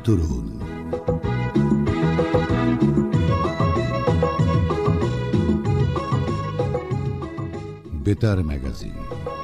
উত্তরণ। বেতার ম্যাগাজিন।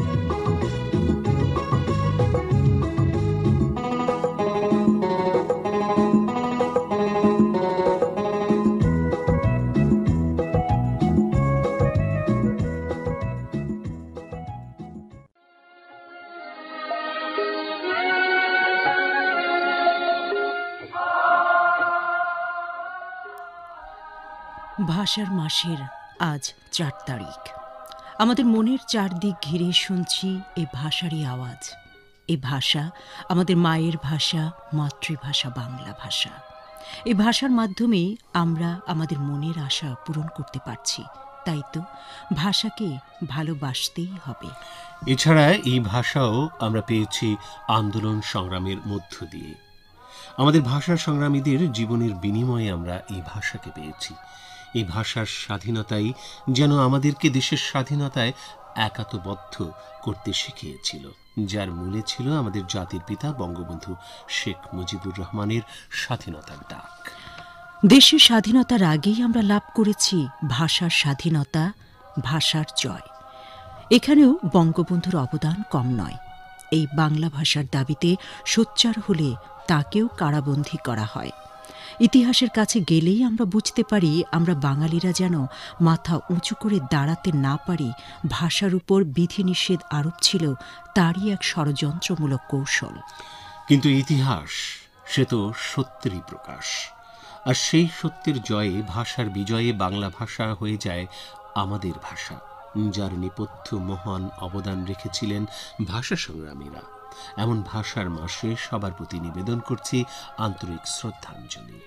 ভাষার মাসের আজ ৪ তারিখ। আমাদের মনের চারদিক ঘিরে শুনছি এই ভাষারই আওয়াজ। এই ভাষা আমাদের মায়ের ভাষা, মাতৃভাষা বাংলা ভাষা। এই ভাষার মাধ্যমে আমরা আমাদের মনের আশা পূরণ করতে পারছি। তাই তো ভাষাকে ভালোবাসতেই হবে। এছাড়া এই ভাষাও আমরা পেয়েছি আন্দোলন সংগ্রামের মধ্য দিয়ে। আমাদের ভাষার সংগ্রামীদের জীবনের বিনিময়ে আমরা এই ভাষাকে পেয়েছি। এই ভাষার স্বাধীনতাই যেন আমাদেরকে দেশের স্বাধীনতায় একাত্মবদ্ধ করতে শিখিয়েছিল, যার মূলে ছিল আমাদের জাতির পিতা বঙ্গবন্ধু শেখ মুজিবুর রহমানের স্বাধীনতার ডাক। দেশের স্বাধীনতার আগেই আমরা লাভ করেছি ভাষার স্বাধীনতা, ভাষার জয়। এখানেও বঙ্গবন্ধুর অবদান কম নয়। এই বাংলা ভাষার দাবিতে সোচ্চার হলে তাকেও কারাবন্দী করা হয়। ইতিহাসের কাছে গেলেই আমরা বুঝতে পারি আমরা বাঙালিরা যেন মাথা উঁচু করে দাঁড়াতে না পারি, ভাষার উপর বিধিনিষেধ আরোপ ছিল তারই এক ষড়যন্ত্রমূলক কৌশল। কিন্তু ইতিহাস সে তো সত্যেরই প্রকাশ, আর সেই সত্যের জয়ে, ভাষার বিজয়ে বাংলা ভাষা হয়ে যায় আমাদের ভাষা, যার নেপথ্য মহান অবদান রেখেছিলেন ভাষা সংগ্রামীরা। এমন ভাষার মাসে সবার প্রতি নিবেদন করছি আন্তরিক শ্রদ্ধাঞ্জলি।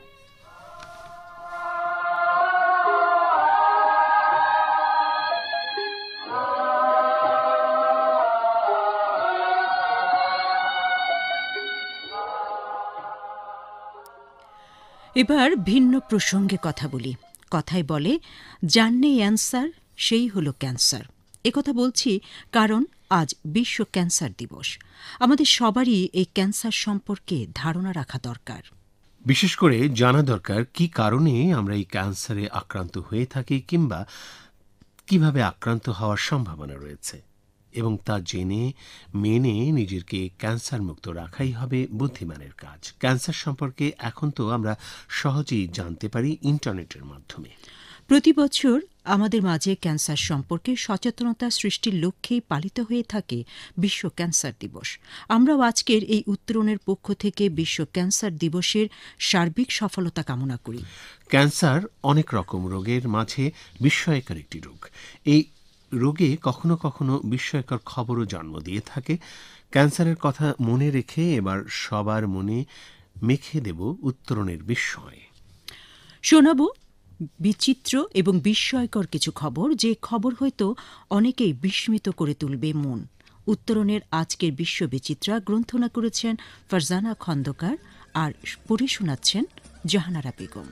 এবার ভিন্ন প্রসঙ্গে কথা বলি। কথায় বলে, যার নেই অ্যান্সার সেই হলো ক্যান্সার। একথা বলছি কারণ আজ বিশ্ব ক্যান্সার দিবস। আমাদের সবারই এই ক্যান্সার সম্পর্কে ধারণা রাখা দরকার। বিশেষ করে জানা দরকার কি কারণে আমরা এই ক্যান্সারে আক্রান্ত হয়ে থাকি, কিংবা কিভাবে আক্রান্ত হওয়ার সম্ভাবনা রয়েছে, এবং তা জেনে মেনে নিজেকে ক্যান্সার মুক্ত রাখাই হবে বুদ্ধিমানের কাজ। ক্যান্সার সম্পর্কে এখন তো আমরা সহজেই জানতে পারি ইন্টারনেটের মাধ্যমে। প্রতি বছর আমাদের মাঝে ক্যান্সার সম্পর্কে সচেতনতা সৃষ্টির লক্ষ্যেই পালিত হয়ে থাকে বিশ্ব ক্যান্সার দিবস। আমরাও আজকের এই উত্তরণের পক্ষ থেকে বিশ্ব ক্যান্সার দিবসের সার্বিক সফলতা কামনা করি। ক্যান্সার অনেক রকম রোগের মাঝে বিস্ময়কর একটি রোগ। এই রোগে কখনো কখনো বিস্ময়কর খবরও জন্ম দিয়ে থাকে। ক্যান্সারের কথা মনে রেখে এবার সবার মনে মেখে দেব উত্তরণের বিস্ময়। শোনাব বিচিত্র এবং বিস্ময়কর কিছু খবর, যে খবর হয়তো অনেকেই বিস্মিত করে তুলবে মন। উত্তরণের আজকের বিশ্ব বিচিত্রা গ্রন্থনা করেছেন ফারজানা খন্দকার, আর পড়ে শোনাচ্ছেন জাহানারা বেগম।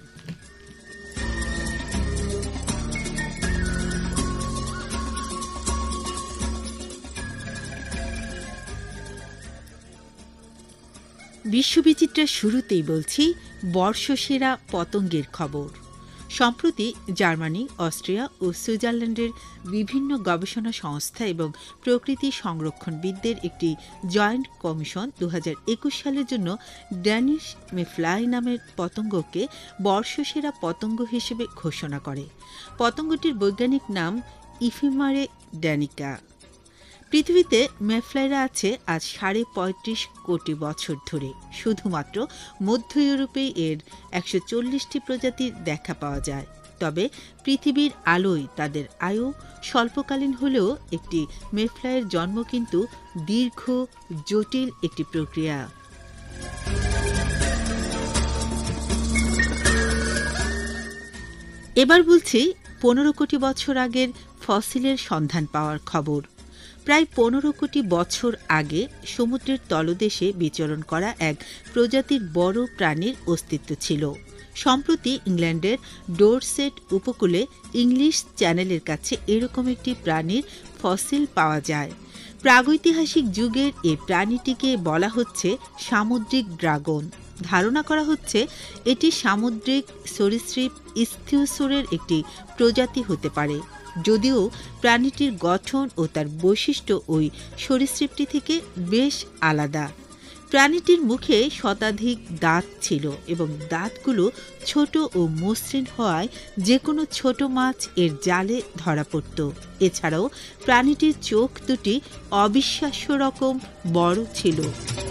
বিশ্ববিচিত্রার শুরুতেই বলছি বর্ষসেরা পতঙ্গের খবর। সম্প্রতি জার্মানি, অস্ট্রিয়া ও সুইজারল্যান্ডের বিভিন্ন গবেষণা সংস্থা এবং প্রকৃতি সংরক্ষণবিদদের একটি জয়েন্ট কমিশন 2021 সালের জন্য ড্যানিশ মেফ্লাই নামের পতঙ্গকে বর্ষসেরা পতঙ্গ হিসেবে ঘোষণা করে। পতঙ্গটির বৈজ্ঞানিক নাম ইফিমারে ড্যানিকা। পৃথিবীতে মেফ্লাইরা আছে আজ 35.5 কোটি বছর ধরে। শুধুমাত্র মধ্য ইউরোপেই এর 140টি প্রজাতির দেখা পাওয়া যায়। তবে পৃথিবীর আলোয় তাদের আয়ু স্বল্পকালীন হলেও একটি মেফ্লাইয়ের জন্ম কিন্তু দীর্ঘ, জটিল একটি প্রক্রিয়া। এবার বলছি 15 কোটি বছর আগের ফসিলের সন্ধান পাওয়ার খবর। প্রায় 15 কোটি বছর আগে সমুদ্রের তলদেশে বিচরণ করা এক প্রজাতির বড় প্রাণীর অস্তিত্ব ছিল। সম্প্রতি ইংল্যান্ডের ডোরসেট উপকূলে ইংলিশ চ্যানেলের কাছে এরকম একটি প্রাণীর ফসিল পাওয়া যায়। প্রাগৈতিহাসিক যুগের এই প্রাণীটিকে বলা হচ্ছে সামুদ্রিক ড্রাগন। ধারণা করা হচ্ছে এটি সামুদ্রিক সরীসৃপ ইস্থিওসোরের একটি প্রজাতি হতে পারে, যদিও প্রাণীটির গঠন ও তার বৈশিষ্ট্য ওই সরীসৃপটি থেকে বেশ আলাদা। প্রাণীটির মুখে শতাধিক দাঁত ছিল এবং দাঁতগুলো ছোট ও মসৃণ হওয়ায় যে কোনো ছোট মাছ এর জালে ধরা পড়ত। এছাড়াও প্রাণীটির চোখ দুটি অবিশ্বাস্য রকম বড় ছিল।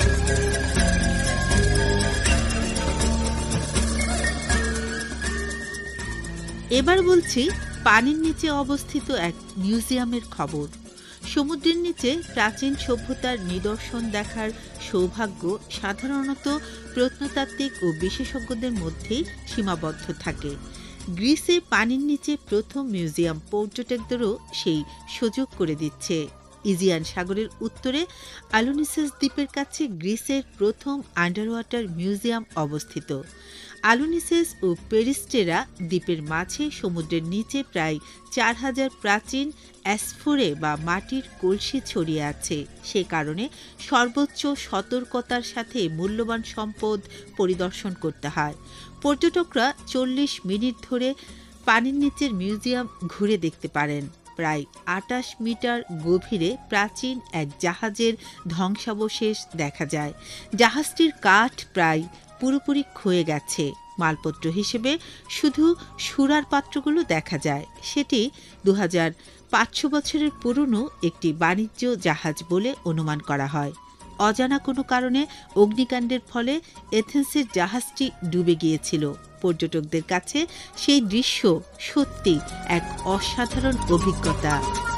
এবার বলছি পানির নিচে অবস্থিত এক মিউজিয়ামের খবর। সমুদ্রের নিচে প্রাচীন সভ্যতার নিদর্শন দেখার সৌভাগ্য সাধারণত প্রত্নতাত্ত্বিক ও বিশেষজ্ঞদের মধ্যেই সীমাবদ্ধ থাকে। গ্রিসে পানির নিচে প্রথম মিউজিয়াম পর্যটকদেরও সেই সুযোগ করে দিচ্ছে। ইজিয়ান সাগরের উত্তরে আলোনিসেস দ্বীপের কাছে গ্রিসের প্রথম আন্ডার ওয়াটার মিউজিয়াম অবস্থিত। আলোনিসেস ও পেরিস্টেরা দ্বীপের মাঝে সমুদ্রের নিচে প্রায় 4000 প্রাচীন অ্যাসফোরে বা মাটির কলসি ছড়িয়ে আছে। সে কারণে সর্বোচ্চ সতর্কতার সাথে মূল্যবান সম্পদ পরিদর্শন করতে হয়। পর্যটকরা 40 মিনিট ধরে পানির নিচের মিউজিয়াম ঘুরে দেখতে পারেন। প্রায় 28 মিটার গভীরে প্রাচীন এক জাহাজের ধ্বংসাবশেষ দেখা যায়। জাহাজটির কাঠ প্রায় পুরোপুরি ক্ষয়ে গেছে। মালপত্র হিসেবে শুধু সুরার পাত্রগুলো দেখা যায়। সেটি 2500 বছরের পুরনো একটি বাণিজ্য জাহাজ বলে অনুমান করা হয়। অজানা কোনো কারণে অগ্নিকাণ্ডের ফলে এথেন্সের জাহাজটি ডুবে গিয়েছিল। পর্যটকদের কাছে সেই দৃশ্য সত্যি এক অসাধারণ অভিজ্ঞতা।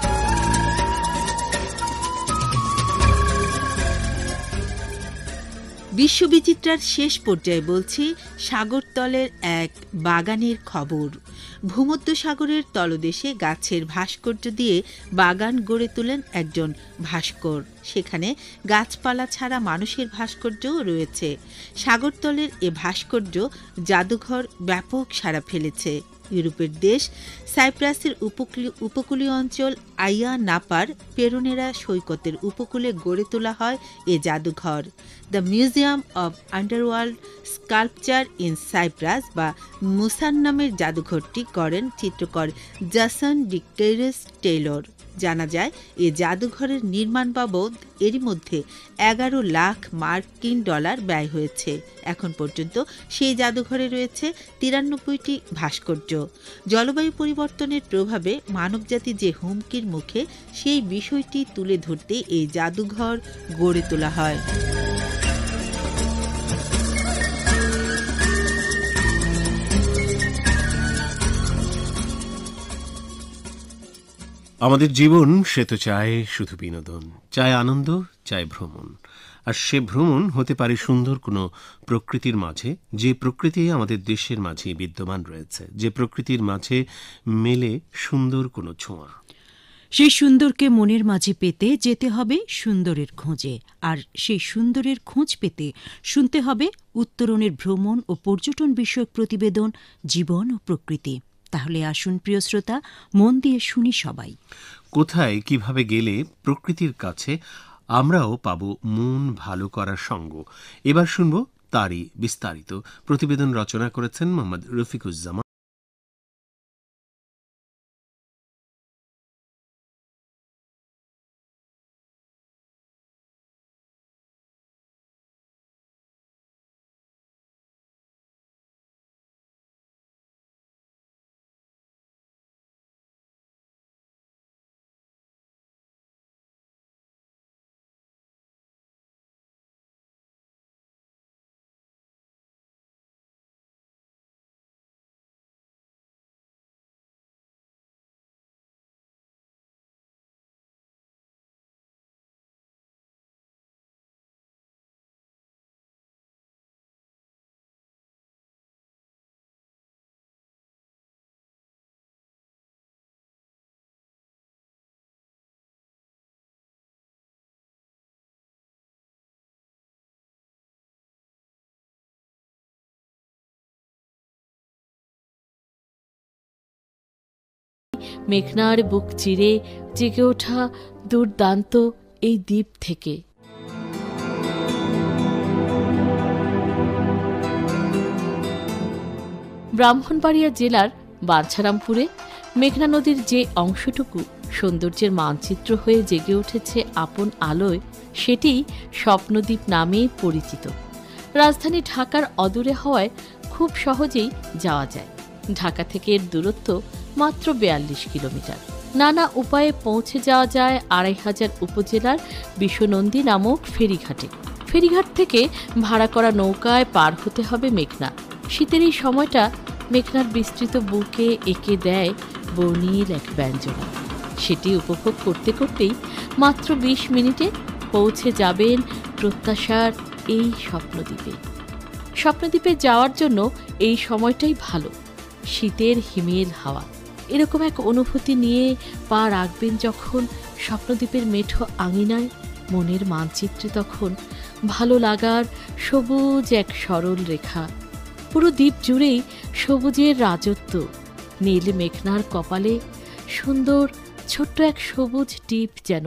বিশ্ববিচিত্রার শেষ পর্যায়ে বলছি সাগরতলের এক বাগানের খবর। ভূমধ্যসাগরের তলদেশে গাছের ভাস্কর্য দিয়ে বাগান গড়ে তোলেন একজন ভাস্কর। সেখানে গাছপালা ছাড়া মানুষের ভাস্কর্যও রয়েছে। সাগরতলের এ ভাস্কর্য জাদুঘর ব্যাপক সাড়া ফেলেছে। ইউরোপের দেশ সাইপ্রাসের উপকূলীয় অঞ্চল আইয়া নাপার পেরোনেরা সৈকতের উপকূলে গড়ে তোলা হয় এ জাদুঘর। The museum of underworld sculpture in Cyprus বা মুসান নামের জাদুঘরটি করেন চিত্রকর জাসন ডি কেইরেস টেইলর। জানা যায় এ জাদুঘরের নির্মাণ বাবদ এরই মধ্যে 11 লাখ মার্কিন ডলার ব্যয় হয়েছে। এখন পর্যন্ত সেই জাদুঘরে রয়েছে 93টি ভাস্কর্য। জলবায়ু পরিবর্তনের প্রভাবে মানবজাতি যে হুমকির মুখে সেই বিষয়টি তুলে ধরতে এই জাদুঘর গড়ে তোলা হয়। আমাদের জীবন সে তো চায় শুধু বিনোদন, চায় আনন্দ, চায় ভ্রমণ। আর সে ভ্রমণ হতে পারে সুন্দর কোনো প্রকৃতির মাঝে, যে প্রকৃতি আমাদের দেশের মাঝে বিদ্যমান রয়েছে, যে প্রকৃতির মাঝে মেলে সুন্দর কোনো ছোঁয়া। সেই সুন্দরকে মনের মাঝে পেতে যেতে হবে সুন্দরের খোঁজে, আর সেই সুন্দরের খোঁজ পেতে শুনতে হবে উত্তরণের ভ্রমণ ও পর্যটন বিষয়ক প্রতিবেদন জীবন ও প্রকৃতি। তাহলে আসুন প্রিয় শ্রোতা, মন দিয়ে শুনি সবাই। কোথায় কিভাবে গেলে প্রকৃতির কাছে আমরাও পাব মন ভালো করার সঙ্গ। এবার শুনব তারই বিস্তারিত প্রতিবেদন। রচনা করেছেন মোহাম্মদ রফিকুজ্জামান। মেঘনার বুক চিরে জেগে ওঠা দুর্দান্ত এই দ্বীপ থেকে। ব্রাহ্মণবাড়িয়া জেলার বাঞ্ছারামপুরে মেঘনা নদীর যে অংশটুকু সৌন্দর্যের মানচিত্র হয়ে জেগে উঠেছে আপন আলোয়, সেটি স্বপ্নদ্বীপ নামে পরিচিত। রাজধানী ঢাকার অদূরে হওয়ায় খুব সহজেই যাওয়া যায়। ঢাকা থেকে এর দূরত্ব মাত্র 42 কিলোমিটার। নানা উপায়ে পৌঁছে যাওয়া যায় 2500 উপজেলার বিশ্বনন্দী নামক ফেরিঘাটে। ফেরিঘাট থেকে ভাড়া করা নৌকায় পার হতে হবে মেঘনা। শীতের এই সময়টা মেঘনার বিস্তৃত বুকে এঁকে দেয় বর্ণিল এক ব্যঞ্জনা। সেটি উপভোগ করতে করতেই মাত্র 20 মিনিটে পৌঁছে যাবেন প্রত্যাশার এই স্বপ্নদ্বীপে। স্বপ্নদ্বীপে যাওয়ার জন্য এই সময়টাই ভালো। শীতের হিমেল হাওয়া, এরকম এক অনুভূতি নিয়ে পা রাখবেন যখন স্বপ্নদ্বীপের মেঠো আঙিনায়, মনের মানচিত্রে তখন ভালো লাগার সবুজ এক সরল রেখা। পুরো দ্বীপ জুড়েই সবুজের রাজত্ব। নীল মেঘনার কপালে সুন্দর ছোট্ট এক সবুজ টিপ যেন।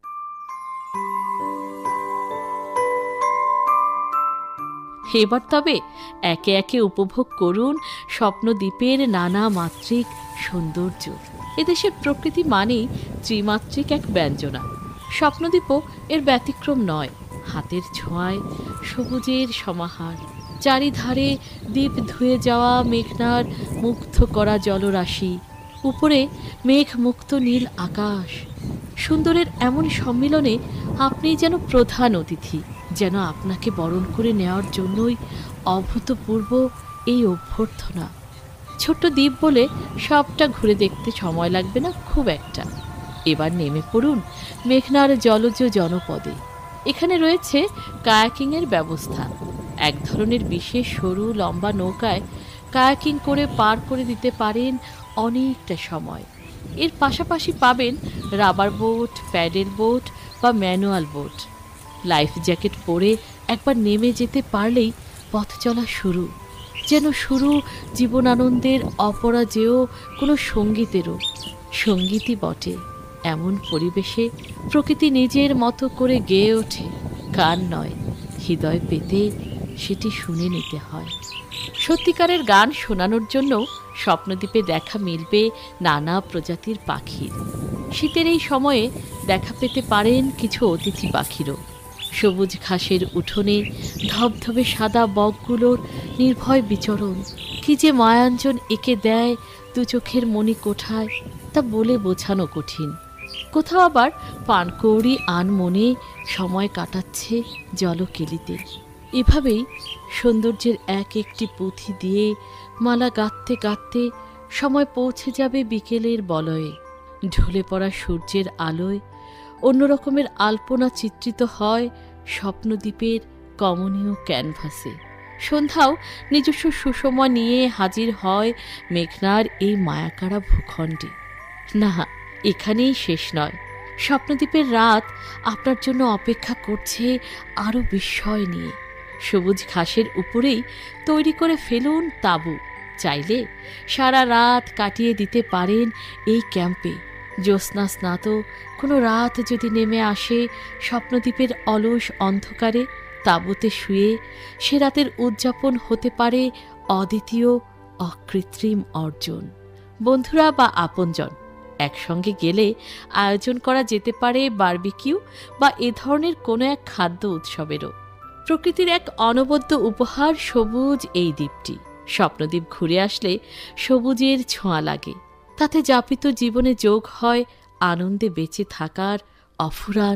এবার তবে একে একে উপভোগ করুন স্বপ্নদ্বীপের নানা মাত্রিক সৌন্দর্য। এদেশের প্রকৃতি মানেই ত্রিমাত্রিক এক ব্যঞ্জনা। স্বপ্নদ্বীপও এর ব্যতিক্রম নয়। হাতের ছোঁয়ায় সবুজের সমাহার, চারিধারে দ্বীপ ধুয়ে যাওয়া মেঘনার মুগ্ধ করা জলরাশি, উপরে মেঘ মুক্ত নীল আকাশ। সুন্দরের এমন সম্মিলনে আপনি যেন প্রধান অতিথি, যেন আপনাকে বরণ করে নেওয়ার জন্যই অভূতপূর্ব এই অভ্যর্থনা। ছোট্ট দ্বীপ বলে সবটা ঘুরে দেখতে সময় লাগবে না খুব একটা। এবার নেমে পড়ুন মেঘনার জলজ জনপদে। এখানে রয়েছে কায়াকিংয়ের ব্যবস্থা। এক ধরনের বিশেষ সরু লম্বা নৌকায় কায়াকিং করে পার করে দিতে পারেন অনেকটা সময়। এর পাশাপাশি পাবেন রাবার বোট, প্যাডেল বোট বা ম্যানুয়াল বোট। লাইফ জ্যাকেট পরে একবার নেমে যেতে পারলেই পথ চলা শুরু, যেন শুরু জীবনানন্দের অপরাজেয় কোনো সঙ্গীতেরও। সঙ্গীতই বটে। এমন পরিবেশে প্রকৃতি নিজের মতো করে গেয়ে ওঠে। গান নয়, হৃদয় পেতে সেটি শুনে নিতে হয়। সত্যিকারের গান শোনানোর জন্য স্বপ্নদ্বীপে দেখা মিলবে নানা প্রজাতির পাখির। শীতের এই সময়ে দেখা পেতে পারেন কিছু অতিথি পাখিরও। সবুজ ঘাসের উঠোনে ধবধবে সাদা বকগুলোর নির্ভয় বিচরণ কি যে মায়াঞ্জন এঁকে দেয় দু চোখের মণি কোঠায়, তা বলে বোঝানো কঠিন। কোথাও আবার পানকৌড়ি আনমনে সময় কাটাচ্ছে জলকেলিতে। এভাবেই সৌন্দর্যের এক একটি পুঁথি দিয়ে মালা গাঁথতে গাঁথতে সময় পৌঁছে যাবে বিকেলের বলয়ে। ঢলে পড়া সূর্যের আলোয় অন্যরকমের আলপনা চিত্রিত হয় স্বপ্নদ্বীপের কমনীয় ক্যানভাসে। সন্ধ্যাও নিজস্ব সুষমা নিয়ে হাজির হয় মেঘনার এই মায়াকাড়া ভূখণ্ডে। না, এখানেই শেষ নয়। স্বপ্নদ্বীপের রাত আপনার জন্য অপেক্ষা করছে আরও বিস্ময় নিয়ে। সবুজ ঘাসের উপরেই তৈরি করে ফেলুন তাঁবু। চাইলে সারা রাত কাটিয়ে দিতে পারেন এই ক্যাম্পে। জ্যোৎস্না স্নাত কোনো রাত যদি নেমে আসে স্বপ্নদ্বীপের অলস অন্ধকারে, তাঁবুতে শুয়ে সে রাতের উদযাপন হতে পারে অদ্বিতীয় অকৃত্রিম অর্জন। বন্ধুরা বা আপনজন একসঙ্গে গেলে আয়োজন করা যেতে পারে বারবিকিউ বা এ ধরনের কোনো এক খাদ্য উৎসবেরও। প্রকৃতির এক অনবদ্য উপহার সবুজ এই দ্বীপটি। স্বপ্নদ্বীপ ঘুরে আসলে সবুজের ছোঁয়া লাগে। তাতে যাপিত জীবনে যোগ হয় আনন্দে বেঁচে থাকার অফুরান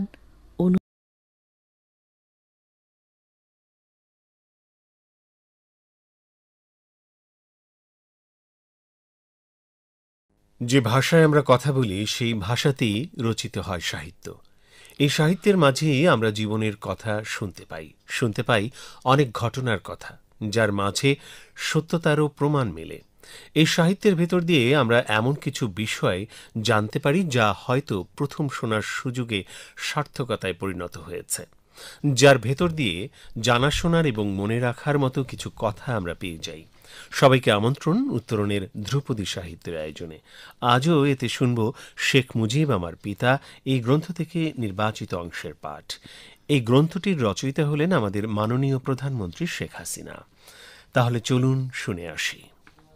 যে ভাষায় আমরা কথা বলি সেই ভাষাতেই রচিত হয় সাহিত্য। এই সাহিত্যের মাঝেই আমরা জীবনের কথা শুনতে পাই অনেক ঘটনার কথা, যার মাঝে সত্যতারও প্রমাণ মেলে। এই সাহিত্যের ভেতর দিয়ে আমরা এমন কিছু বিষয় জানতে পারি যা হয়তো প্রথম শোনার সুযোগে সার্থকতায় পরিণত হয়েছে, যার ভেতর দিয়ে জানাশোনার এবং মনে রাখার মতো কিছু কথা আমরা পেয়ে যাই। সবাইকে আমন্ত্রণ উত্তরণের ধ্রুপদী সাহিত্যের আয়োজনে। আজও এতে শুনব শেখ মুজিব আমার পিতা এই গ্রন্থ থেকে নির্বাচিত অংশের পাঠ। এই গ্রন্থটির রচয়িতা হলেন আমাদের মাননীয় প্রধানমন্ত্রী শেখ হাসিনা। তাহলে চলুন শুনে আসি।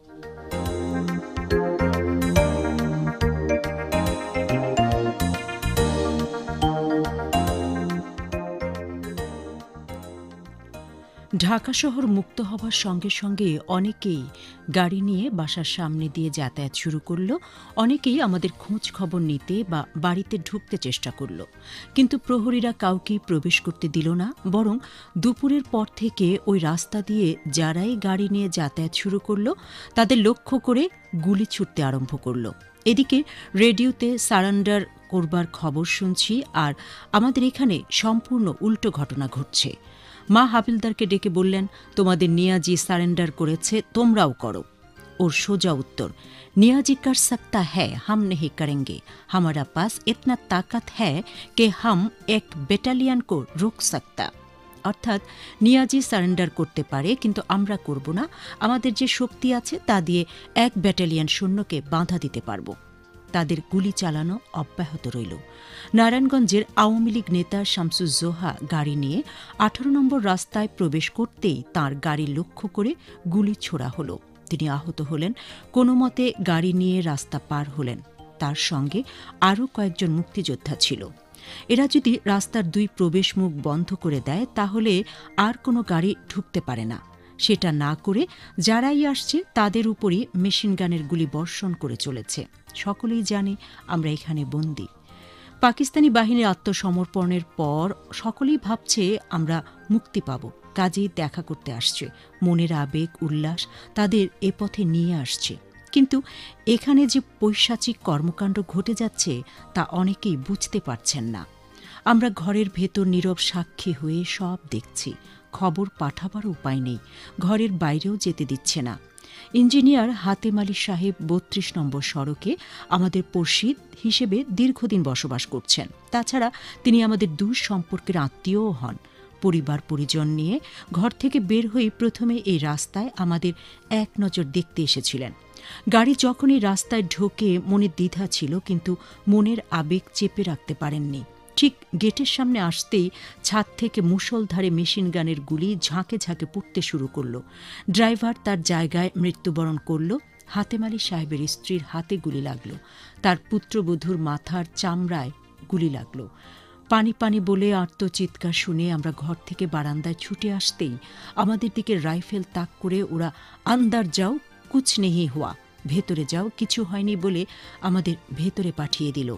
ঢাকা শহর মুক্ত হবার সঙ্গে সঙ্গে অনেকেই গাড়ি নিয়ে বাসার সামনে দিয়ে যাতায়াত শুরু করল। অনেকেই আমাদের খোঁজ খবর নিতে বা বাড়িতে ঢুকতে চেষ্টা করল, কিন্তু প্রহরীরা কাউকেই প্রবেশ করতে দিল না। বরং দুপুরের পর থেকে ওই রাস্তা দিয়ে যারাই গাড়ি নিয়ে যাতায়াত শুরু করল তাদের লক্ষ্য করে গুলি ছুটতে আরম্ভ করল। এদিকে রেডিওতে সারেন্ডার করবার খবর শুনছি, আর আমাদের এখানে সম্পূর্ণ উল্টো ঘটনা ঘটছে। মা হাবিলদারকে ডেকে বললেন, তোমাদের নিয়াজি সারেন্ডার করেছে, তোমরাও করো। ওর সোজা উত্তর, নিয়াজি কর সকতা হ্যায়, হাম নেহি করেঙ্গে। হামারা পাস ইতনা তাকত হ্যায় কে হাম এক ব্যাটালিয়ন কো রোক সকতা। অর্থাৎ নিয়াজি সারেন্ডার করতে পারে, কিন্তু আমরা করব না। আমাদের যে শক্তি আছে তা দিয়ে এক ব্যাটালিয়ন সৈন্যকে বাধা দিতে পারব। তাদের গুলি চালানো অব্যাহত রইল। নারায়ণগঞ্জের আওয়ামী লীগ নেতা শামসুজ্জোহা গাড়ি নিয়ে 18 নম্বর রাস্তায় প্রবেশ করতেই তাঁর গাড়ি লক্ষ্য করে গুলি ছোড়া হল। তিনি আহত হলেন, কোনো মতে গাড়ি নিয়ে রাস্তা পার হলেন। তার সঙ্গে আরও কয়েকজন মুক্তিযোদ্ধা ছিল। এরা যদি রাস্তার 2 প্রবেশ মুখ বন্ধ করে দেয় তাহলে আর কোনো গাড়ি ঢুকতে পারে না। সেটা না করে যারাই আসছে তাদের উপরই মেশিনগানের গুলি বর্ষণ করে চলেছে। সকলেই জানে আমরা এখানে বন্দী। পাকিস্তানি বাহিনীর আত্মসমর্পণের পর সকলেই ভাবছে আমরা মুক্তি পাব, কাজেই দেখা করতে আসছে। মনের আবেগ উল্লাস তাদের এ পথে নিয়ে আসছে। কিন্তু এখানে যে পৈশাচিক কর্মকাণ্ড ঘটে যাচ্ছে তা অনেকেই বুঝতে পারছেন না। আমরা ঘরের ভেতর নীরব সাক্ষী হয়ে সব দেখছি। খবর পাঠাবার উপায় নেই, ঘরের বাইরেও যেতে দিচ্ছে না। ইঞ্জিনিয়ার হাতেম আলী সাহেব 32 নম্বর সড়কে আমাদের পড়শি হিসেবে দীর্ঘদিন বসবাস করছেন। তাছাড়া তিনি আমাদের দূর সম্পর্কের আত্মীয়ও হন। পরিবার পরিজন নিয়ে ঘর থেকে বের হয়ে প্রথমে এই রাস্তায় আমাদের এক নজর দেখতে এসেছিলেন। গাড়ি যখনই রাস্তায় ঢোকে মনে দ্বিধা ছিল, কিন্তু মনের আবেগ চেপে রাখতে পারেননি। ঠিক গেটের সামনে আসতেই ছাদ থেকে মুষলধারে মেশিনগানের গুলি ঝাঁকে ঝাঁকে পড়তে শুরু করল। ড্রাইভার তার জায়গায় মৃত্যুবরণ করল। হাতেম আলী সাহেবের স্ত্রীর হাতে গুলি লাগল, তার পুত্রবধূর মাথার চামড়ায় গুলি লাগল। পানি পানি বলে আর্তচিৎকার শুনে আমরা ঘর থেকে বারান্দায় ছুটে আসতেই আমাদের দিকে রাইফেল তাক করে ওরা আন্দার যাও, কুছ নেহি হুয়া, ভেতরে যাও, কিছু হয়নি বলে আমাদের ভেতরে পাঠিয়ে দিল।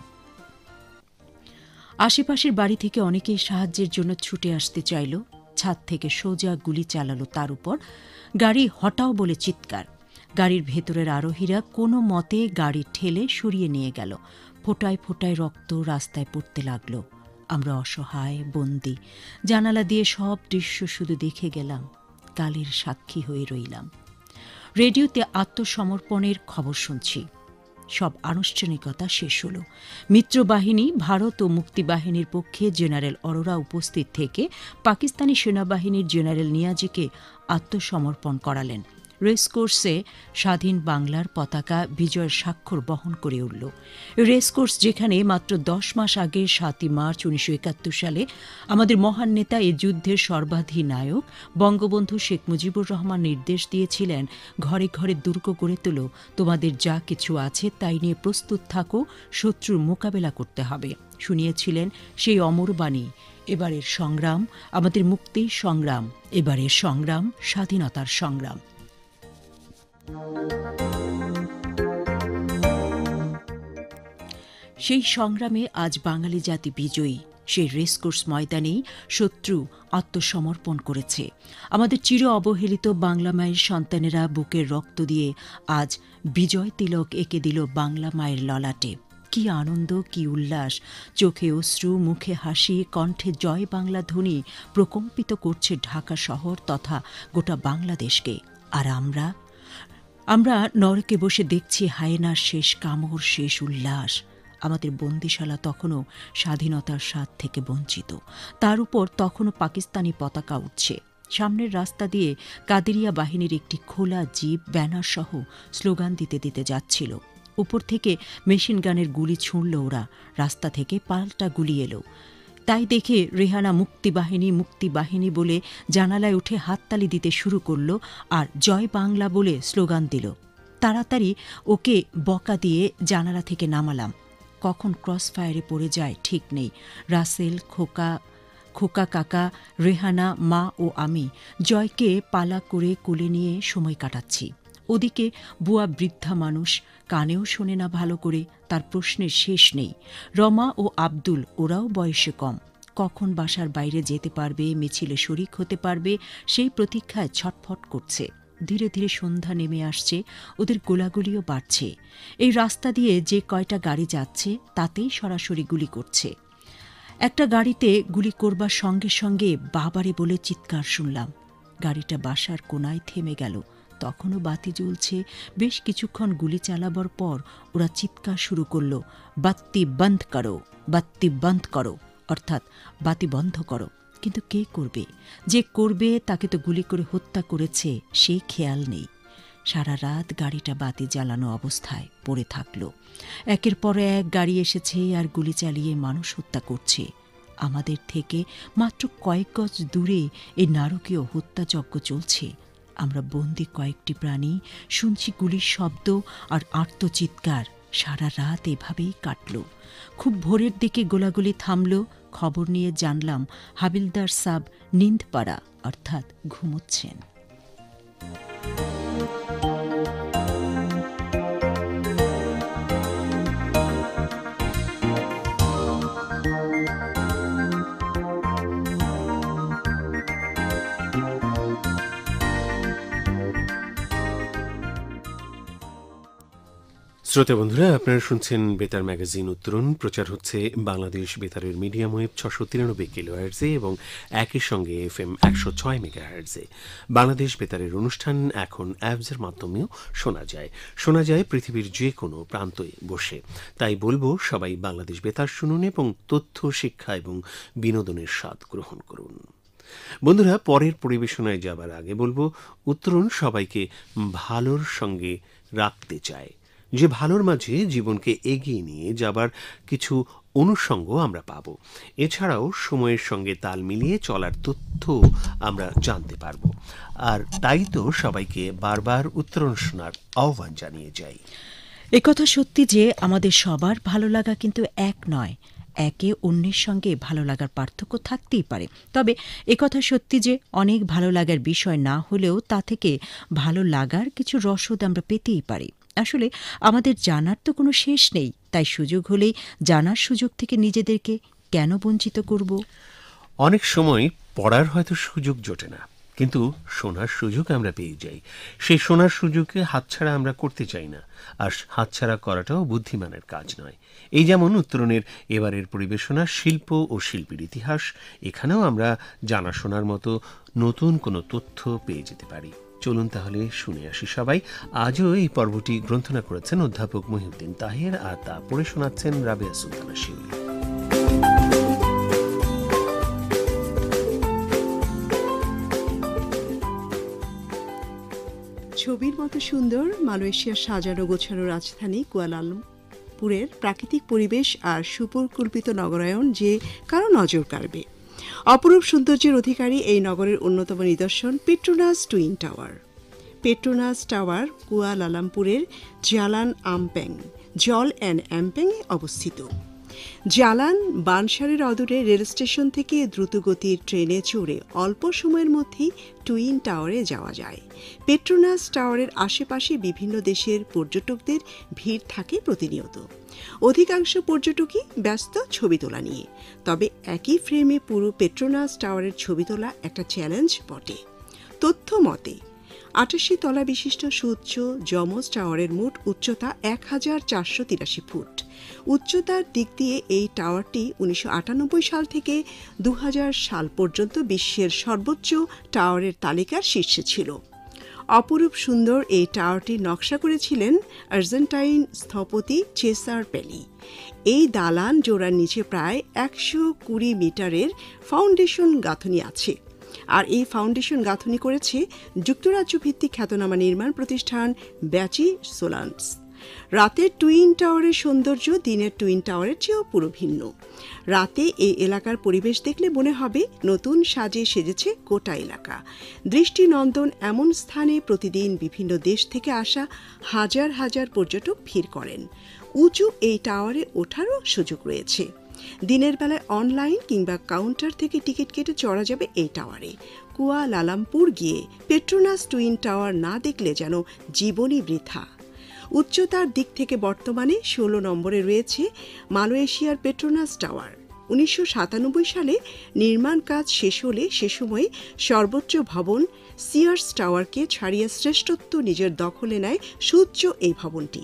আশেপাশের বাড়ি থেকে অনেকেই সাহায্যের জন্য ছুটে আসতে চাইল। ছাদ থেকে সোজা গুলি চালালো তার উপর। গাড়ি হটাও বলে চিৎকার। গাড়ির ভেতরের আরোহীরা কোনো মতে গাড়ি ঠেলে সরিয়ে নিয়ে গেল। ফোঁটায় ফোঁটায় রক্ত রাস্তায় পড়তে লাগলো। আমরা অসহায় বন্দী, জানালা দিয়ে সব দৃশ্য শুধু দেখে গেলাম, কালের সাক্ষী হয়ে রইলাম। রেডিওতে আত্মসমর্পণের খবর শুনছি। সব আনুষ্ঠানিকতা শেষ হল। মিত্রবাহিনী ভারত ও মুক্তিবাহিনীর পক্ষে জেনারেল অরোরা উপস্থিত থেকে পাকিস্তানি সেনাবাহিনীর জেনারেল নিয়াজিকে আত্মসমর্পণ করালেন। রেসকোর্সে স্বাধীন বাংলার পতাকা বিজয়ের স্বাক্ষর বহন করে উঠল। রেসকোর্স যেখানে মাত্র 10 মাস আগে 7ই মার্চ 1971 সালে আমাদের মহান নেতা এ যুদ্ধের সর্বাধিনায়ক বঙ্গবন্ধু শেখ মুজিবুর রহমান নির্দেশ দিয়েছিলেন, ঘরে ঘরে দুর্গ গড়ে তোলো, তোমাদের যা কিছু আছে তাই নিয়ে প্রস্তুত থাকো, শত্রুর মোকাবেলা করতে হবে, শুনিয়েছিলেন সেই অমর বাণী। এবারের সংগ্রাম আমাদের মুক্তির সংগ্রাম, এবারের সংগ্রাম স্বাধীনতার সংগ্রাম। সেই সংগ্রামে আজ বাঙালি জাতি বিজয়ী। সেই রেসকোর্স ময়দানেই শত্রু আত্মসমর্পণ করেছে। আমাদের চির অবহেলিত বাংলা মায়ের সন্তানেরা বুকের রক্ত দিয়ে আজ বিজয় তিলক এঁকে দিল বাংলা মায়ের ললাটে। কি আনন্দ, কি উল্লাস! চোখে অশ্রু, মুখে হাসি, কণ্ঠে জয় বাংলা ধ্বনি প্রকম্পিত করছে ঢাকা শহর তথা গোটা বাংলাদেশকে। আর আমরা নরকে বসে দেখছি হায়েনার শেষ কামড়, শেষ উল্লাস। আমাদের বন্দিশালা তখনও স্বাধীনতার স্বাদ থেকে বঞ্চিত। তার উপর তখনও পাকিস্তানি পতাকা উঠছে। সামনের রাস্তা দিয়ে কাদেরিয়া বাহিনীর একটি খোলা জিপ ব্যানার সহ স্লোগান দিতে দিতে যাচ্ছিল। উপর থেকে মেশিনগানের গুলি ছুঁড়ল ওরা, রাস্তা থেকে পাল্টা গুলি এলো। তাই দেখে রেহানা মুক্তিবাহিনী বলে জানালায় উঠে হাততালি দিতে শুরু করল আর জয় বাংলা বলে স্লোগান দিল। তাড়াতাড়ি ওকে বকা দিয়ে জানালা থেকে নামালাম। কখন ক্রস ফায়ারে পড়ে যায় ঠিক নেই। রাসেল, খোকা কাকা, রেহানা, মা ও আমি জয়কে পালা করে কোলে নিয়ে সময় কাটাচ্ছি। ওদিকে বুয়া বৃদ্ধা মানুষ, কানেও শোনে না ভালো করে, তার প্রশ্নের শেষ নেই। রমা ও আব্দুল, ওরাও বয়সে কম, কখন বাসার বাইরে যেতে পারবে, মিছিলে শরিক হতে পারবে, সেই প্রতীক্ষায় ছটফট করছে। ধীরে ধীরে সন্ধ্যা নেমে আসছে, ওদের গোলাগুলিও বাড়ছে। এই রাস্তা দিয়ে যে কয়টা গাড়ি যাচ্ছে তাতেই সরাসরি গুলি করছে। একটা গাড়িতে গুলি করবার সঙ্গে সঙ্গে বাবারে বলে চিৎকার শুনলাম। গাড়িটা বাসার কোনায় থেমে গেল। তখনও বাতি জ্বলছে। বেশ কিছুক্ষণ গুলি চালাবার পর ওরা চিৎকার শুরু করল, বাত্তি বন্ধ করো, বাত্তি বন্ধ করো, অর্থাৎ বাতি বন্ধ করো। কিন্তু কে করবে? যে করবে তাকে তো গুলি করে হত্যা করেছে, সেই খেয়াল নেই। সারা রাত গাড়িটা বাতি জ্বালানো অবস্থায় পড়ে থাকল। একের পর এক গাড়ি এসেছে আর গুলি চালিয়ে মানুষ হত্যা করছে। আমাদের থেকে মাত্র কয়েক গজ দূরে এই নারকীয় হত্যাযজ্ঞ চলছে। আমরা বন্দি কয়েকটি প্রাণী, শুনছি গুলির শব্দ আর আর্তচিৎকার। সারা রাত এভাবেই কাটল। খুব ভোরের দিকে গোলাগুলি থামল। খবর নিয়ে জানলাম হাবিলদার সাব নিন্দপাড়া অর্থাৎ ঘুমোচ্ছেন। শ্রোতা বন্ধুরা, আপনারা শুনছেন বেতার ম্যাগাজিন উত্তরণ। প্রচার হচ্ছে বাংলাদেশ বেতারের মিডিয়াম ওয়েভ 693 কিলোহার্টজে এবং একই সঙ্গে FM 106 মেগাহার্টজে। বাংলাদেশ বেতারের অনুষ্ঠান এখন অ্যাপসের মাধ্যমেও শোনা যায় পৃথিবীর যে কোনো প্রান্তে বসে। তাই বলবো, সবাই বাংলাদেশ বেতার শুনুন এবং তথ্য, শিক্ষা এবং বিনোদনের স্বাদ গ্রহণ করুন। বন্ধুরা, পরের পরিবেশনায় যাবার আগে বলবো, উত্তরণ সবাইকে ভালোর সঙ্গে রাখতে চায়। যে ভালোর মাঝে জীবনকে এগিয়ে নিয়ে যাবার কিছু অনুষঙ্গ আমরা পাব। এছাড়াও সময়ের সঙ্গে তাল মিলিয়ে চলার তথ্য আমরা জানতে পারব। আর তাই তো সবাইকে বারবার উত্তরণ শোনার আহ্বান জানিয়ে যাই। একথা সত্যি যে আমাদের সবার ভালো লাগা কিন্তু এক নয়। একে অন্যের সঙ্গে ভালো লাগার পার্থক্য থাকতেই পারে। তবে একথা সত্যি যে অনেক ভালো লাগার বিষয় না হলেও তা থেকে ভালো লাগার কিছু রসদ আমরা পেতেই পারি। আসলে আমাদের জানার তো কোনো শেষ নেই, তাই সুযোগ হলেই জানার সুযোগ থেকে নিজেদেরকে কেন বঞ্চিত করব? অনেক সময় পড়ার হয়তো সুযোগ জোটে না, কিন্তু শোনার সুযোগ আমরা পেয়ে যাই। সেই শোনার সুযোগকে হাতছাড়া আমরা করতে চাই না, আর হাতছাড়া করাটাও বুদ্ধিমানের কাজ নয়। এই যেমন উত্তরণের এবারের পরিবেশনা শিল্প ও শিল্পীর ইতিহাস। এখানেও আমরা জানাশোনার মতো নতুন কোনো তথ্য পেয়ে যেতে পারি। চলুন তাহলে শুনে আসি সবাই। আজও এই পর্বটি গ্রন্থনা করেছেন অধ্যাপক মহিউদ্দিন তাহের, আর তা পড়ে শোনাচ্ছেন রাবেয়া সুলতানা শিউলি। ছবির মতো সুন্দর মালয়েশিয়ার সাজানো গোছানো রাজধানী কুয়ালালামপুরের প্রাকৃতিক পরিবেশ আর সুপরিকল্পিত নগরায়ন যে কারো নজর কাড়বে। অপরূপ সৌন্দর্যের অধিকারী এই নগরের অন্যতম নিদর্শন Petronas twin tower. Petronas tower কুয়ালালামপুরের জালান অ্যাম্পেংয়ে অবস্থিত। জালান বানসারের অদূরে রেল স্টেশন থেকে দ্রুতগতির ট্রেনে চড়ে অল্প সময়ের মধ্যেই টুইন টাওয়ারে যাওয়া যায়। পেট্রোনাস টাওয়ারের আশেপাশে বিভিন্ন দেশের পর্যটকদের ভিড় থাকে প্রতিনিয়ত। অধিকাংশ পর্যটকই ব্যস্ত ছবি তোলা নিয়ে। তবে একই ফ্রেমে পুরো পেট্রোনাস টাওয়ারের ছবি তোলা একটা চ্যালেঞ্জ বটে। তথ্য মতে ৮৮ তলা বিশিষ্ট সুউচ্চ যমজ টাওয়ারের মোট উচ্চতা ১,৪৮৩ ফুট। উচ্চতার দিক দিয়ে এই টাওয়ারটি ১৯৯৮ সাল থেকে ২০০০ সাল পর্যন্ত বিশ্বের সর্বোচ্চ টাওয়ারের তালিকার শীর্ষে ছিল। অপরূপ সুন্দর এই টাওয়ারটির নকশা করেছিলেন আর্জেন্টাইন স্থপতি চেসার পেলি। এই দালান জোড়ার নিচে প্রায় ১২০ মিটারের ফাউন্ডেশন গাঁথনি আছে। আর এই ফাউন্ডেশন গাঁথনি করেছে যুক্তরাজ্য ভিত্তিক খ্যাতনামা নির্মাণ প্রতিষ্ঠান ব্যাচি সোলান্স। রাতের টুইন টাওয়ারের সৌন্দর্য দিনের টুইন টাওয়ারের চেয়েও পুরো ভিন্ন। রাতে এই এলাকার পরিবেশ দেখলে মনে হবে নতুন সাজে সেজেছে গোটা এলাকা। দৃষ্টিনন্দন এমন স্থানে প্রতিদিন বিভিন্ন দেশ থেকে আসা হাজার হাজার পর্যটক ভিড় করেন। উঁচু এই টাওয়ারে ওঠারও সুযোগ রয়েছে। দিনের বেলায় অনলাইন কিংবা কাউন্টার থেকে টিকিট কেটে চড়া যাবে এই টাওয়ারে। কুয়ালালামপুর গিয়ে পেট্রোনাস টুইন টাওয়ার না দেখলে যেন জীবনই বৃথা। উচ্চতার দিক থেকে বর্তমানে 16 নম্বরে রয়েছে মালয়েশিয়ার পেট্রোনাস টাওয়ার। 1997 সালে নির্মাণ কাজ শেষ হলে সে সময় সর্বোচ্চ ভবন সিয়ার্স টাওয়ারকে ছাড়িয়ে শ্রেষ্ঠত্ব নিজের দখলে নেয় সুউচ্চ এই ভবনটি।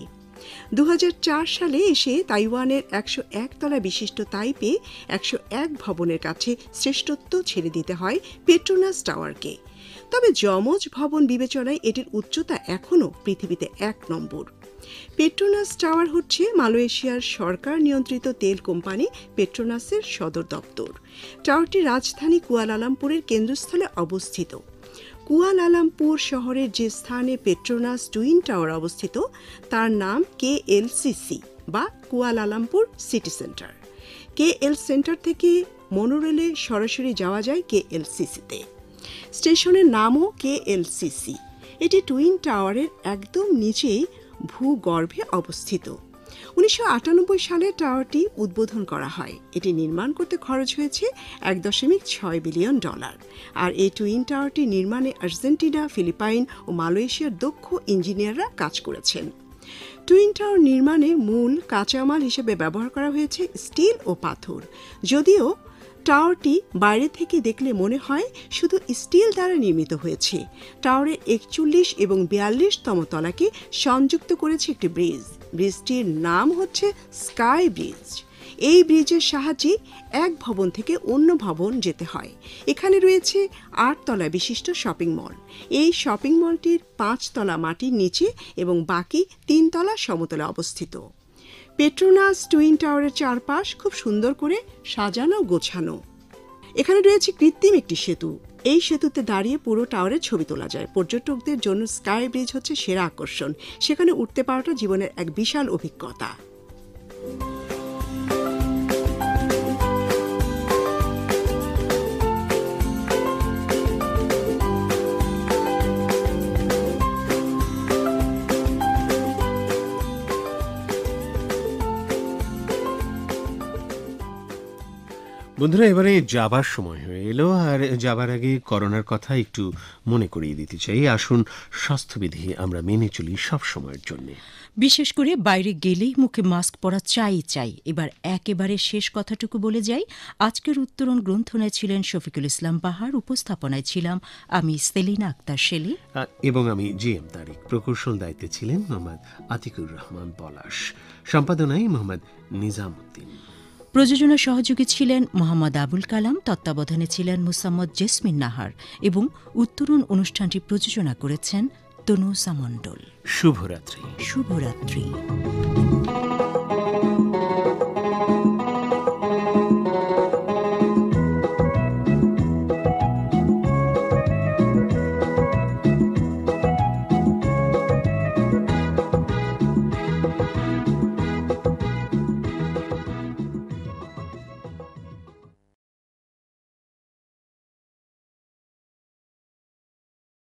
2004 সালে এসে তাইওয়ানের 101 তলা বিশিষ্ট তাইপে 101 ভবনের কাছে শ্রেষ্ঠত্ব ছেড়ে দিতে হয় পেট্রোনাস টাওয়ারকে। তবে যমজ ভবন বিবেচনায় এটির উচ্চতা এখনও পৃথিবীতে 1 নম্বর। পেট্রোনাস টাওয়ার হচ্ছে মালয়েশিয়ার সরকার নিয়ন্ত্রিত তেল কোম্পানি পেট্রোনাসের সদর দপ্তর। টাওয়ারটি রাজধানী কুয়ালালামপুরের কেন্দ্রস্থলে অবস্থিত। কুয়ালালামপুর শহরের যে স্থানে পেট্রোনাস টুইন টাওয়ার অবস্থিত তার নাম KLCC বা Kuala Lumpur city centre. KL centre থেকে মনোরেলে সরাসরি যাওয়া যায় KLCC-তে। স্টেশনের নামও KLCC। এটি টুইন টাওয়ারের একদম নিচেই ভূগর্ভে অবস্থিত। 1998 সালে টাওয়ারটি উদ্বোধন করা হয়। এটি নির্মাণ করতে খরচ হয়েছে $1.6 বিলিয়ন। আর এই টুইন টাওয়ারটি নির্মাণে আর্জেন্টিনা, ফিলিপাইন ও মালয়েশিয়ার দক্ষ ইঞ্জিনিয়াররা কাজ করেছেন। টুইন টাওয়ার নির্মাণে মূল কাঁচামাল হিসেবে ব্যবহার করা হয়েছে স্টিল ও পাথর। যদিও টাওয়ারটি বাইরে থেকে দেখলে মনে হয় শুধু স্টিল দ্বারা নির্মিত হয়েছে। টাওয়ারের 41 এবং 42তম তলাকে সংযুক্ত করেছে একটি ব্রিজ। ব্রিজটির নাম হচ্ছে স্কাই ব্রিজ। এই ব্রিজের সাহায্যে এক ভবন থেকে অন্য ভবন যেতে হয়। এখানে রয়েছে 8 তলা বিশিষ্ট শপিং মল। এই শপিং মলটির 5 তলা মাটির নিচে এবং বাকি 3 তলা সমতলে অবস্থিত। পেট্রোনাস টুইন টাওয়ারের চারপাশ খুব সুন্দর করে সাজানো গোছানো। এখানে রয়েছে কৃত্রিম একটি সেতু। এই সেতুতে দাঁড়িয়ে পুরো টাওয়ারের ছবি তোলা যায়। পর্যটকদের জন্য স্কাই ব্রিজ হচ্ছে সেরা আকর্ষণ। সেখানে উঠতে পারাটা জীবনের এক বিশাল অভিজ্ঞতা। বন্ধুরা, এবারে যাবার সময় হয়ে এলো। আর যাবার আগে করোনার কথা একটু মনে করিয়ে দিতে চাই। আসুন স্বাস্থ্যবিধি আমরা মেনে চলি সব সময়ের জন্য। বিশেষ করে বাইরে গেলেই মুখে মাস্ক পরা চাই। এবার একেবারে শেষ কথাটুকু বলে যাই। আজকের উত্তরণ গ্রন্থনায় ছিলেন শফিকুল ইসলাম বাহার, উপস্থাপনায় ছিলাম আমি সেলিনা আক্তার শেলি এবং আমি GM তারিক। প্রকৌশল দায়িত্বে ছিলেন মোহাম্মদ আতিকুর রহমান পলাশ, সম্পাদনায় মোহাম্মদ নিজামুদ্দিন, প্রযোজনা সহযোগী ছিলেন মোহাম্মদ আবুল কালাম, তত্ত্বাবধানে ছিলেন মুসাম্মদ জেসমিন নাহার এবং উত্তরণ অনুষ্ঠানটি প্রযোজনা করেছেন তনুজা মণ্ডল। শুভরাত্রি। শুভরাত্রি।